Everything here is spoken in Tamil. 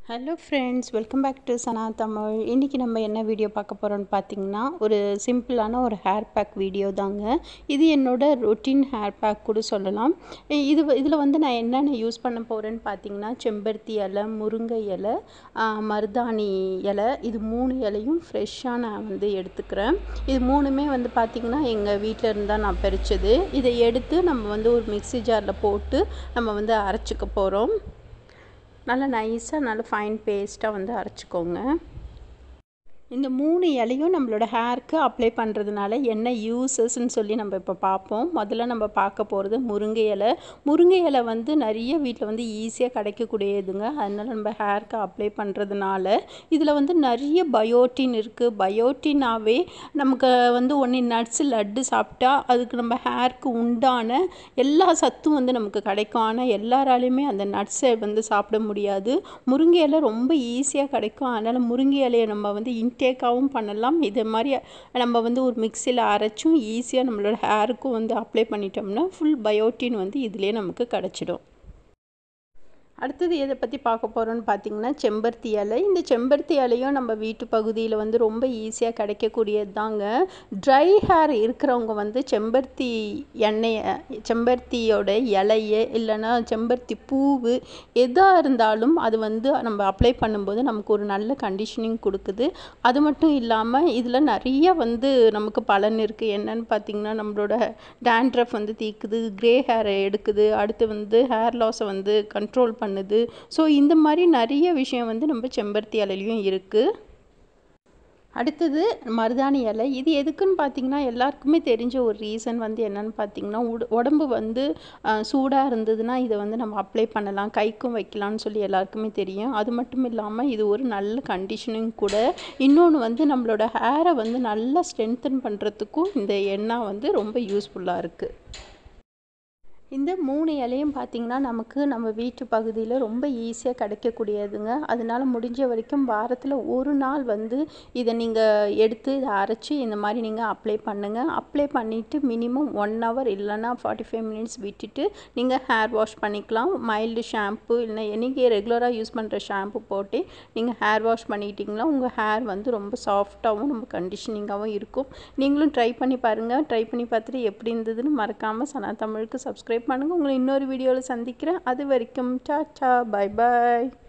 Hello friends, welcome back to Sana Tamil. இன்றைக்கி நம்ம என்ன வீடியோ பார்க்க போகிறோம்னு பார்த்தீங்கன்னா, ஒரு சிம்பிளான ஒரு ஹேர் பேக் வீடியோ தாங்க. இது என்னோடய ரொட்டீன் ஹேர் பேக் கூட சொல்லலாம். இதில் வந்து நான் என்னென்ன யூஸ் பண்ண போகிறேன்னு பார்த்தீங்கன்னா, செம்பருத்தி இலை, முருங்கை இலை, மருதாணி இலை, இது 3 இலையும் ஃப்ரெஷ்ஷாக நான் வந்து எடுத்துக்கிறேன். இது 3மே வந்து பார்த்திங்கன்னா எங்கள் வீட்டில் இருந்து தான் நான் பறித்தது. இதை எடுத்து நம்ம வந்து ஒரு மிக்ஸி ஜாரில் போட்டு நம்ம வந்து அரைச்சிக்க போகிறோம். நல்லா நைஸாக நல்லா ஃபைன் பேஸ்ட்டாக வந்து அரைச்சிக்கோங்க. இந்த 3 இலையும் நம்மளோட ஹேருக்கு அப்ளை பண்ணுறதுனால என்ன யூஸஸ்ன்னு சொல்லி நம்ம இப்போ பார்ப்போம். முதல்ல நம்ம பார்க்க போகிறது முருங்கை இலை. முருங்கை இலை வந்து நிறைய வீட்டில் வந்து ஈஸியாக கிடைக்கக்கூடியதுங்க. அதனால் நம்ம ஹேருக்கு அப்ளை பண்ணுறதுனால இதில் வந்து நிறைய பயோட்டின் இருக்குது. பயோட்டினாவே நமக்கு வந்து ஒன்று நட்ஸு லட்டு சாப்பிட்டா அதுக்கு நம்ம ஹேருக்கு உண்டான எல்லா சத்தும் வந்து நமக்கு கிடைக்கும். ஆனால் எல்லாராலையுமே அந்த நட்ஸை வந்து சாப்பிட முடியாது. முருங்கை இலை ரொம்ப ஈஸியாக கிடைக்கும். அதனால் முருங்கை இலையை நம்ம வந்து டேக்காகவும் பண்ணலாம். இது மாதிரி நம்ம வந்து ஒரு மிக்சியில் அரைச்சும் ஈஸியாக நம்மளோட ஹேருக்கும் வந்து அப்ளை பண்ணிட்டோம்னா ஃபுல் பயோட்டின் வந்து இதிலே நமக்கு கிடச்சிடும். அடுத்தது எதை பற்றி பார்க்க போகிறோன்னு பார்த்திங்கன்னா, செம்பருத்தி இலை. இந்த செம்பருத்தி இலையும் நம்ம வீட்டு பகுதியில் வந்து ரொம்ப ஈஸியாக கிடைக்கக்கூடியது தாங்க. ட்ரை ஹேர் இருக்கிறவங்க வந்து செம்பருத்தி எண்ணெயை, செம்பருத்தியோட இலையை இல்லைன்னா செம்பருத்தி பூவு எதாக இருந்தாலும் அது வந்து நம்ம அப்ளை பண்ணும்போது நமக்கு ஒரு நல்ல கண்டிஷனிங் கொடுக்குது. அது மட்டும் இல்லாமல் இதில் நிறைய வந்து நமக்கு பலன் இருக்குது. என்னென்னு பார்த்திங்கன்னா, நம்மளோட டேண்ட்ரஃப் வந்து தீக்குது, க்ரே ஹேரை எடுக்குது, அடுத்து வந்து ஹேர் லாஸை வந்து கண்ட்ரோல் பண்ணுது. ஸோ இந்த மாதிரி நிறைய விஷயம் வந்து நம்ம செம்பருத்தி இலையிலையும் இருக்குது. அடுத்தது மருதாணி இலை. இது எதுக்குன்னு பார்த்திங்கன்னா, எல்லாருக்குமே தெரிஞ்ச ஒரு ரீசன் வந்து என்னென்னு பார்த்திங்கன்னா, உடம்பு வந்து சூடாக இருந்ததுன்னா இதை வந்து நம்ம அப்ளை பண்ணலாம், கைக்கும் வைக்கலாம்னு சொல்லி எல்லாருக்குமே தெரியும். அது மட்டும் இல்லாமல் இது ஒரு நல்ல கண்டிஷனிங் கூட. இன்னொன்று வந்து நம்மளோட ஹேரை வந்து நல்லா ஸ்ட்ரென்தன் பண்ணுறதுக்கும் இந்த எண்ணெய் வந்து ரொம்ப யூஸ்ஃபுல்லாக இருக்குது. இந்த 3 இலையும் பார்த்திங்கன்னா நமக்கு நம்ம வீட்டு பகுதியில் ரொம்ப ஈஸியாக கிடைக்கக்கூடியதுங்க. அதனால் முடிஞ்ச வரைக்கும் வாரத்தில் ஒரு நாள் வந்து இதை நீங்கள் எடுத்து இதை அரைச்சி இந்த மாதிரி நீங்கள் அப்ளை பண்ணுங்கள். அப்ளை பண்ணிவிட்டு மினிமம் 1 ஹவர் இல்லைன்னா 45 மினிட்ஸ் விட்டுட்டு நீங்கள் ஹேர் வாஷ் பண்ணிக்கலாம். மைல்டு ஷாம்பு இல்லைன்னா நீங்கள் ரெகுலராக யூஸ் பண்ணுற ஷாம்பு போட்டு நீங்கள் ஹேர் வாஷ் பண்ணிக்கிட்டிங்கன்னா உங்கள் ஹேர் வந்து ரொம்ப சாஃப்டாகவும் ரொம்ப கண்டிஷனிங்காகவும் இருக்கும். நீங்களும் ட்ரை பண்ணி பாருங்கள். ட்ரை பண்ணி பார்த்துட்டு எப்படி இருந்ததுன்னு மறக்காமல் சனா தமிழுக்கு சப்ஸ்கிரைப் பண்ணுங்கள். உங்களை இன்னொரு வீடியோவில் சந்திக்கிறேன். அது வரைக்கும் டாடா, பை பாய்.